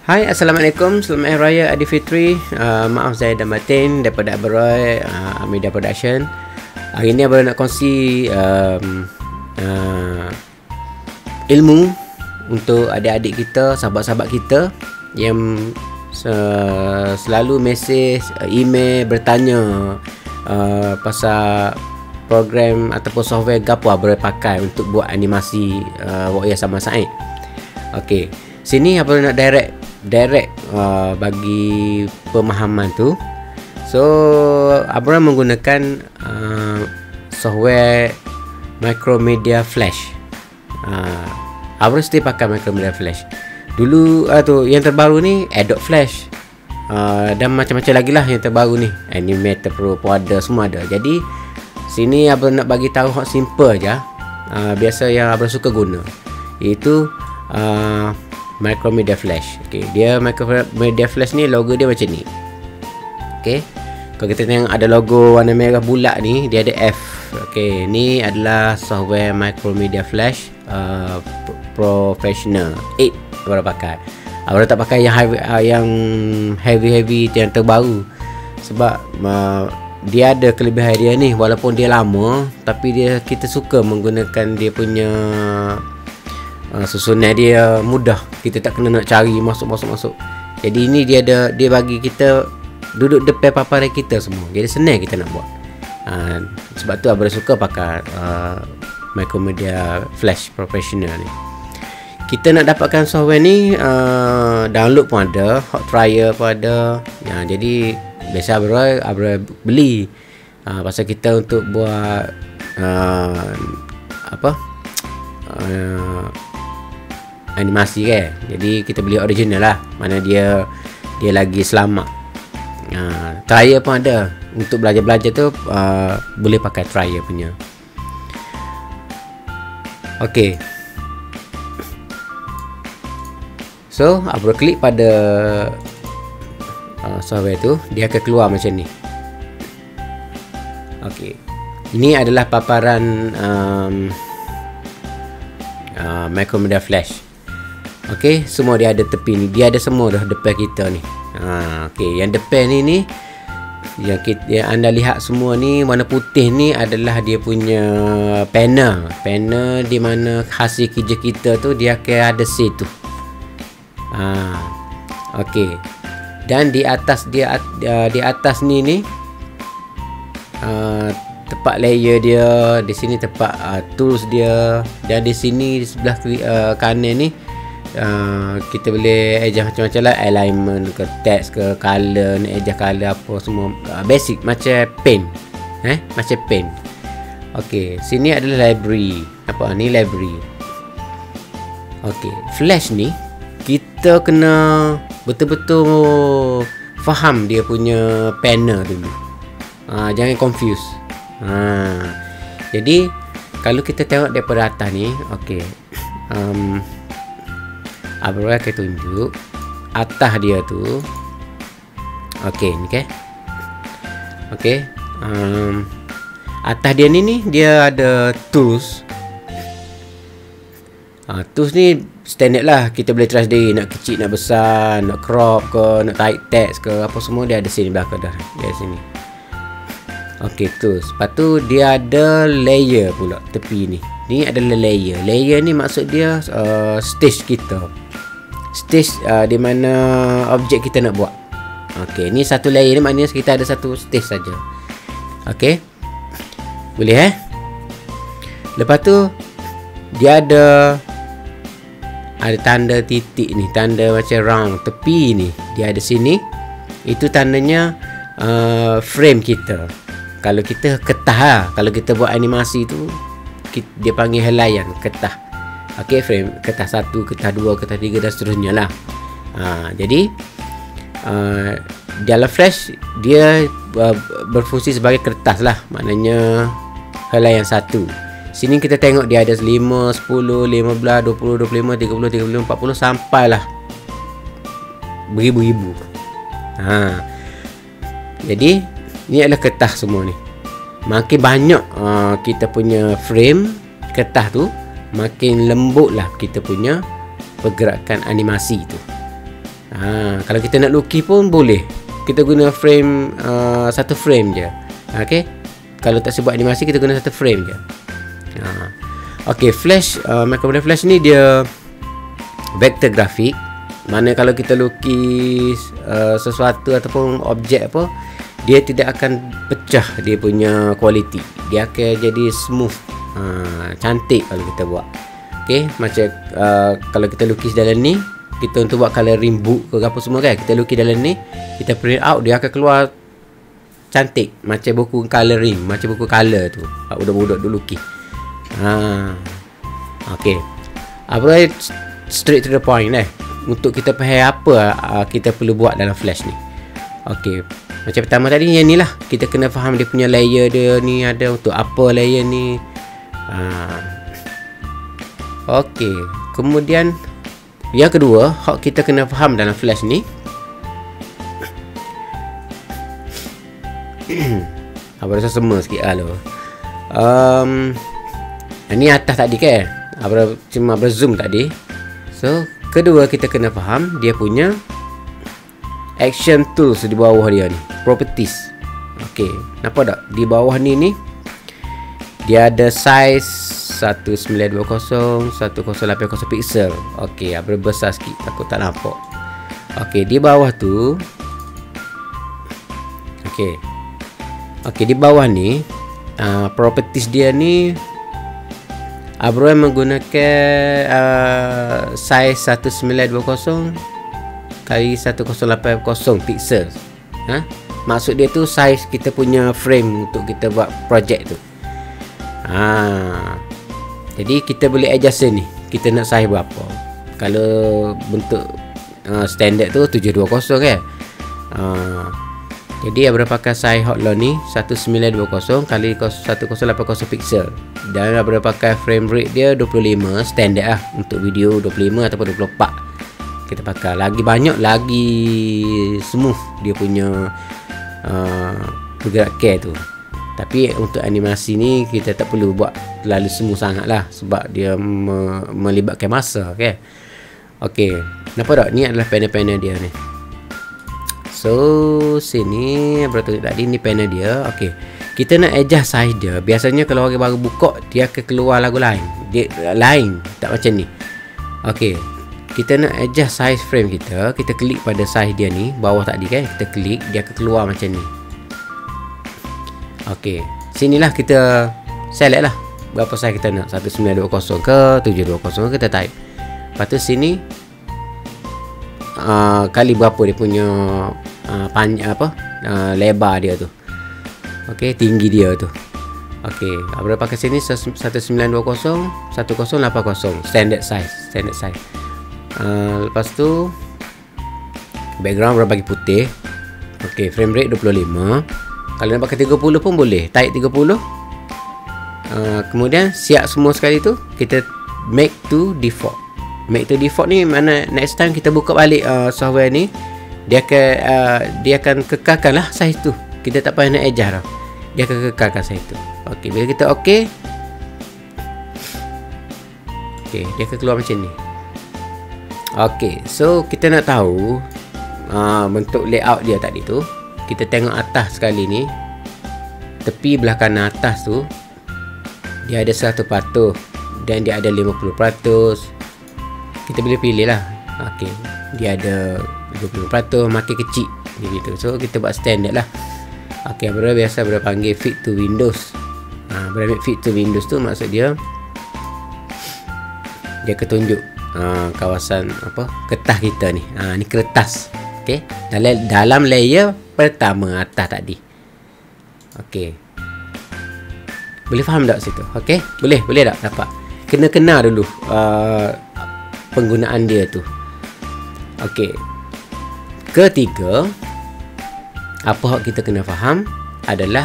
Hai, Assalamualaikum. Selamat Hari Raya Aidilfitri. Maaf saya dan batin daripada Aberoy Media Production. Hari ini Aberoy nak kongsi ilmu untuk adik-adik kita, sahabat-sahabat kita yang selalu mesej, email bertanya pasal program ataupun software gapo Aberoy pakai untuk buat animasi Wak Ya Sama Said. Okey, sini Aberoy nak direct bagi pemahaman tu. So Aberoy menggunakan software Micromedia Flash. Aberoy mesti pakai Micromedia Flash. Dulu tu yang terbaru ni Adobe Flash. Dan macam-macam lagi lah yang terbaru ni. Animator Pro pun ada, semua ada. Jadi sini Aberoy nak bagi tahu hak simple aja. Biasa yang Aberoy suka guna, iaitu Micromedia Flash. Okey, dia Micromedia Flash ni logo dia macam ni. Okey. Kalau kita tengok ada logo warna merah bulat ni, dia ada F. Okey, ni adalah software Micromedia Flash Professional 8 Aberoy pakai. Aberoy tak pakai yang heavy yang terbaru sebab dia ada kelebihan dia ni, walaupun dia lama tapi kita suka menggunakan dia punya susunan dia mudah, kita tak kena nak cari masuk. Jadi ini dia bagi kita duduk depan paparan kita semua, jadi senang kita nak buat. Sebab tu Aberoy suka pakai Micromedia Flash Professional ni. Kita nak dapatkan software ni, download pun ada, hot trial pun ada. Jadi biasa Aberoy beli pasal kita untuk buat animasi kan. Jadi kita beli original lah, mana dia lagi selamat. Trial pun ada. Untuk belajar tu boleh pakai trial punya. Okey. So Aberoy klik pada software tu, dia akan keluar macam ni. Okey. Ini adalah paparan Micromedia Flash. Okey, semua dia ada tepi ni. Dia ada semua dah depan kita ni. Okey, yang depan ni yang anda lihat semua ni warna putih ni adalah dia punya panel di mana hasil kerja kita tu dia akan ada situ. Okey. Dan di atas ni tempat layer dia, di sini tempat tools dia, dan di sini di sebelah kanan ni kita boleh adjust macam-macam lah, alignment ke, text ke, color, adjust color apa semua, basic macam pen. Macam pen. Okey, sini adalah library. Apa ni library? Okey, Flash ni kita kena betul-betul faham dia punya panel dulu. Jangan confuse. Jadi kalau kita tengok daripada atas ni, okey, Aberoy akan tunjuk atas dia tu. Okey, ni ke? Okey. Atas dia ni dia ada tools. Tools ni standard lah, kita boleh try sendiri, nak kecil, nak besar, nak crop ke, nak tarik text ke, apa semua dia ada sini belakang dah. Dia sini. Okey, tools. Lepas tu dia ada layer pula tepi ni. Ni adalah layer. Layer ni maksud dia stage kita. Stage di mana objek kita nak buat. Okey, ni satu layer ni maknanya kita ada satu stage saja. Okey. Boleh Lepas tu dia ada tanda titik ni, tanda macam round tepi ni. Dia ada sini. Itu tandanya frame kita. Kalau kita ketah kalau kita buat animasi tu dia panggil helaian, ketah. Okey, frame ketah 1, ketah 2, ketah 3 dan seterusnya lah. Jadi dalam Flash dia berfungsi sebagai kertas lah, maknanya helaian 1. Sini kita tengok dia ada 5, 10, 15, 20, 25, 30, 40 sampailah beribu-ribu. Jadi ni adalah kertas semua ni. Makin banyak kita punya frame kertas tu, makin lembut lah kita punya pergerakan animasi tu. Kalau kita nak lukis pun boleh. Kita guna frame satu frame je. Okey. Kalau tak sebab animasi kita guna satu frame je. Okey, Flash, Micromedia Flash ni dia vektor grafik. Mana kalau kita lukis sesuatu ataupun objek apa, dia tidak akan pecah dia punya kualiti. Dia akan jadi smooth, cantik kalau kita buat. Okey, macam kalau kita lukis dalam ni, kita untuk buat coloring book ke apa semua kan, kita lukis dalam ni, kita print out, dia akan keluar cantik macam buku coloring, macam buku color tu. Budak-budak dulu lukis. Okey. Apa straight to the point untuk kita faham apa kita perlu buat dalam Flash ni. Okey. Macam pertama tadi yang ni lah, kita kena faham dia punya layer dia ni ada untuk apa layer ni. Okey. Kemudian yang kedua, kita kena faham dalam Flash ni. Apa rasa semua sikit lo. Ni atas tadi kan, cuma zoom tadi. So kedua kita kena faham dia punya action tools di bawah dia ni, properties. Okey, nampak tak di bawah ni dia ada size 1920 1080 pixel. Okey, besar sikit takut tak nampak. Okey, di bawah tu. Okey, di bawah ni properties dia ni Abro menggunakan size 1920 kali 1080 pixel. Maksud dia tu size kita punya frame untuk kita buat projek tu. Jadi kita boleh adjust ni, kita nak size berapa. Kalau bentuk standard tu 720 kan. Jadi Abra pakai size hotline ni 1920 kali 1080 pixel. Dan Abra pakai frame rate dia 25 standard lah. Untuk video 25 ataupun 24 kita pakai. Lagi banyak lagi smooth dia punya pergerakan tu. Tapi untuk animasi ni kita tak perlu buat terlalu smooth sangat lah, sebab dia melibatkan masa kan. Okey, nampak tak? Ni adalah panel-panel dia ni. So sini berarti tadi ni panel dia. Okey, kita nak adjust size dia. Biasanya kalau orang baru buka, dia akan keluar lagu lain. Dia lain, tak macam ni. Okey, kita nak adjust size frame kita. Kita klik pada size dia ni, bawah tadi kan. Kita klik, dia akan keluar macam ni. Okey, sinilah kita select lah berapa size kita nak, 1920 ke 720 kita type. Lepas tu sini kali berapa dia punya panjang lebar dia tu. Okey, tinggi dia tu. Okey, Abra pakai sini 1920 1080 standard size. Lepas tu background Abra bagi putih. Okey, frame rate 25. Kalau nak pakai 30 pun boleh, type 30. Kemudian siap semua sekali tu, kita make to default. Make to default ni mana next time kita buka balik software ni, dia akan kekalkan lah size tu. Kita tak payah nak adjust dah, dia akan kekalkan size tu. Okey, bila kita okey, dia akan keluar macam ni. Okey, so kita nak tahu bentuk layout dia tadi tu. Kita tengok atas sekali ni, tepi belah kanan atas tu dia ada 100% dan dia ada 50%. Kita boleh pilih lah. Okey, dia ada 20% makin kecil gitu. So kita buat standard lah. Okey, biasa panggil fit to Windows. Berapa fit to Windows tu maksud dia ketunjuk kawasan kertas kita ni. Ni kertas. Okey, dalam layer pertama atas tadi. Okey, boleh faham tak situ? Okey, boleh tak dapat? Kena kenal dulu penggunaan dia tu. Okey, ketiga, apa yang kita kena faham adalah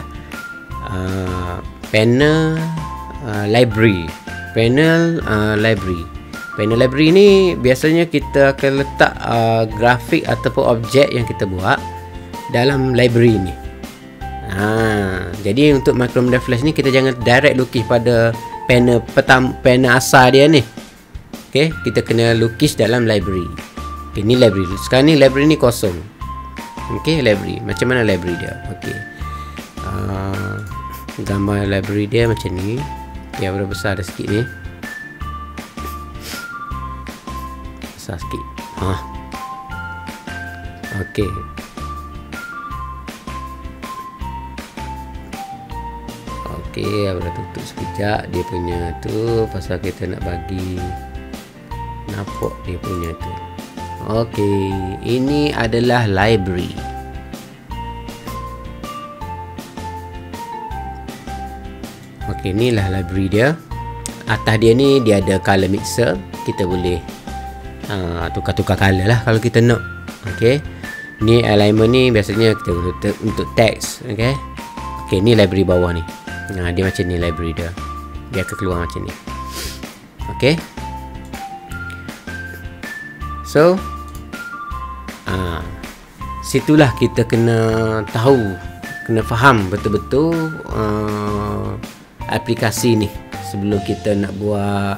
panel library. Panel library ni biasanya kita akan letak grafik ataupun objek yang kita buat dalam library ni. Jadi untuk Micromedia Flash ni kita jangan direct lukis pada panel asal dia ni. Okey, kita kena lukis dalam library. Okay, ni library. Sekarang ni library ni kosong. Okay, library. Macam mana library dia? Okay. Gambar library dia macam ni. Okay, berapa besar dah sikit ni. Besar sikit. Okay. Okay, Abra tutup sekejap dia punya tu, pasal kita nak bagi nampak dia punya tu. Okay, ini adalah library. Okay, inilah library dia. Atas dia ni dia ada color mixer. Kita boleh tukar-tukar color lah kalau kita nak. Okay, ni alignment ni biasanya kita untuk teks. Okay, okay, ni library bawah ni. Dia macam ni library dia. Dia akan keluar macam ni. Okay, so situlah kita kena tahu, kena faham betul-betul aplikasi ni sebelum kita nak buat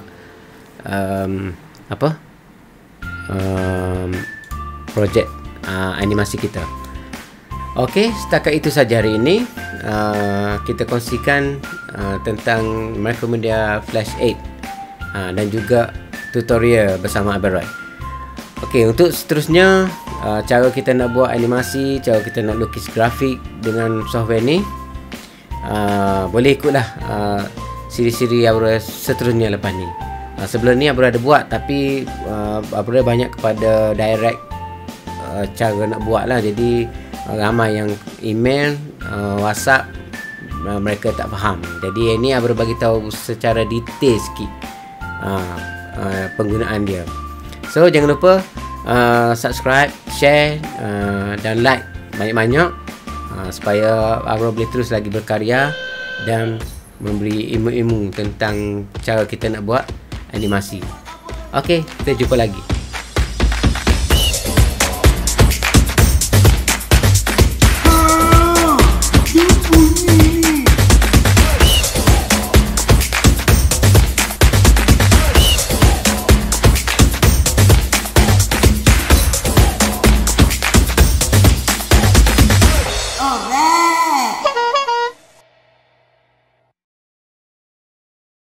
projek animasi kita. Okey, setakat itu saja hari ini. Kita kongsikan tentang Macromedia Flash 8 dan juga tutorial bersama Abel Roy. Okey, untuk seterusnya cara kita nak buat animasi, cara kita nak lukis grafik dengan software ni, boleh ikutlah siri-siri Abra seterusnya lepas ni. Sebelum ni Abra ada buat, tapi Abra banyak kepada direct cara nak buat lah. Jadi ramai yang email, WhatsApp, mereka tak faham. Jadi ini Abra bagi tahu secara detail sikit penggunaan dia. So jangan lupa subscribe, share dan like banyak-banyak supaya Abra boleh terus lagi berkarya dan memberi ilmu-ilmu tentang cara kita nak buat animasi. Okey, kita jumpa lagi.